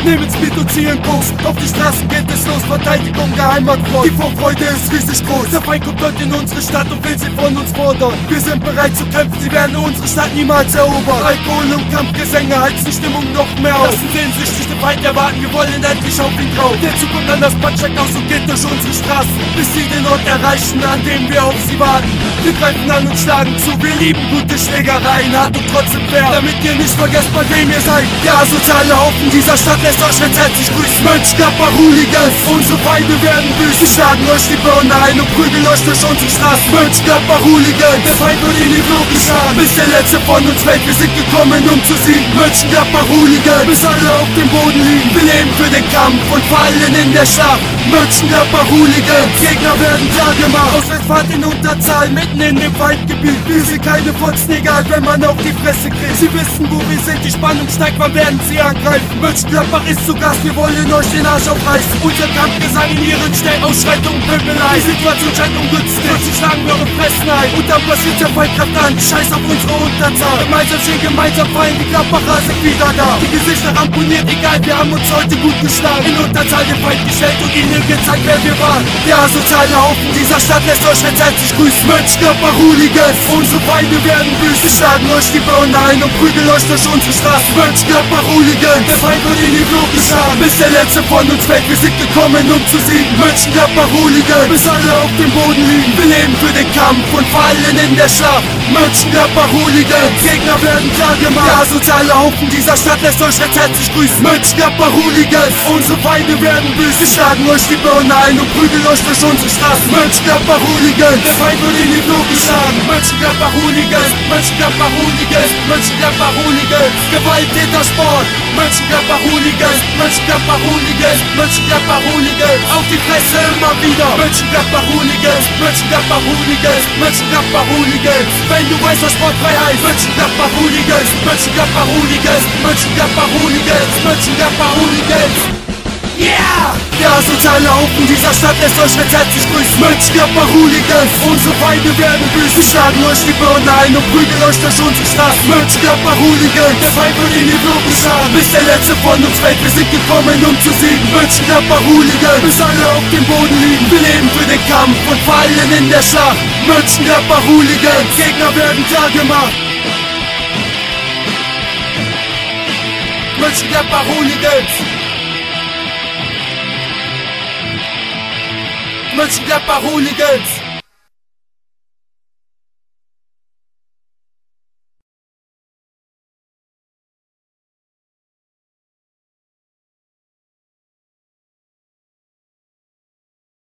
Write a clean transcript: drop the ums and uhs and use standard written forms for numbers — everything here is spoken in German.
Nehmen's mit und ziehen Kurs. Auf die Straßen geht es los, Verteidigung Geheimatfront. Die Vorfreude ist riesig groß. Der Feind kommt heute in unsere Stadt und will sie von uns fordern. Wir sind bereit zu kämpfen, sie werden unsere Stadt niemals erobern. Alkohol und Kampfgesänge heizen die Stimmung noch mehr auf. Lassen sehnsüchtig den Feind erwarten, wir wollen endlich auf ihn drauf. Der Zug kommt an das Bahnsteighaus und geht durch unsere Straßen, bis sie den Ort erreichen, an dem wir auf sie warten. Wir greifen an und schlagen zu, wir lieben gute Schlägereien, hart und trotzdem fair, damit ihr nicht vergesst, bei wem ihr seid. Der asoziale Haufen dieser Stadt lässt euch ganz herzlich grüßen. Mönchengladbach Hooligans, unsere Feinde werden büßen. Wir schlagen euch die Birne ein und prügeln euch durch unsere Straßen. Mönchengladbach Hooligans, der Feind wird in die Flucht geschlagen, bis der letzte von uns fällt, wir sind gekommen, um zu siegen. Mönchengladbach Hooligans, bis alle auf dem Boden liegen. Wir leben für den Kampf und fallen in der Schlacht. Mönchengladbach Hooligans, Gegner werden klar gemacht. Auswärtsfahrt in Unterzahl, mitten in dem Feindgebiet. Wir sind keine Fotzen, egal wenn man auf die Fresse kriegt. Sie wissen, wo wir sind, die Spannung steigt, wann werden sie angreifen. Mönchengladbach ist zu Gast, wir wollen euch den Arsch aufreißen. Unser Kampfgesang in ihren Städten, Ausschreitungen, Pöbelei. Die Situation scheint ungünstig, sie schlagen eure Fressen ein. Und dann passiert der Feindkraft an, scheiß auf unsere Unterzahl. Gemeinsam stehen, gemeinsam fallen, die Gladbacher sind wieder da. Die Gesichter ramponiert, egal, wir haben uns heute gut geschlagen. In Unterzahl den Feind gestellt und ihnen gezeigt, wer wir waren. Der asoziale Haufen dieser Stadt lässt euch ganz herzlich grüßen. Mönchengladbach Hooligans, unsere Feinde werden büßen. Wir schlagen euch die Birne ein und prügeln euch durch unsere Straßen. Mönchengladbach Hooligans, der Feind wird in die Flucht geschlagen, bis der letzte von uns fällt, wir sind gekommen, um zu siegen. Mönchengladbach Hooligans, bis alle auf dem Boden liegen. Wir leben für den Kampf und fallen in der Schlacht. Mönchengladbach Hooligans, Gegner werden klar gemacht. Der asoziale Haufen dieser Stadt lässt euch ganz herzlich grüßen. Mönchengladbach Hooligans, unsere Feinde werden büßen. Wir schlagen euch die Birne ein und prügeln euch durch unsere Straßen. Mönchengladbach Hooligans, der Feind wird in die Flucht geschlagen. Mönchengladbach Hooligans, Mönchengladbach Hooligans, Mönchengladbach Hooligans, Gewalttäter Sport. Mönchengladbach Hooligans, Mönchengladbach Hooligans, Mönchengladbach Hooligans, auf die Fresse immer wieder. Mönchengladbach Hooligans, Mönchengladbach Hooligans, Mönchengladbach Hooligans, wenn du weißt, was sportfrei heißt. Mönchengladbach Hooligans, Mönchengladbach Hooligans, Mönchengladbach Hooligans, Mönchengladbach Hooligans. Yeah! Der asoziale Haufen dieser Stadt lässt euch ganz herzlich grüßen. Mönchengladbach Hooligans, unsere Feinde werden büßen. Wir schlagen euch die Birne ein und prügeln euch durch unsere Straßen. Mönchengladbach Hooligans, der Feind wird in die Flucht geschlagen, bis der letzte von uns fällt, wir sind gekommen, um zu siegen. Mönchengladbach Hooligans, bis alle auf dem Boden liegen. Wir leben für den Kampf und fallen in der Schlacht. Mönchengladbach Hooligans, Gegner werden klar gemacht. Mönchengladbach Hooligans, Mönchengladbach Hooligans.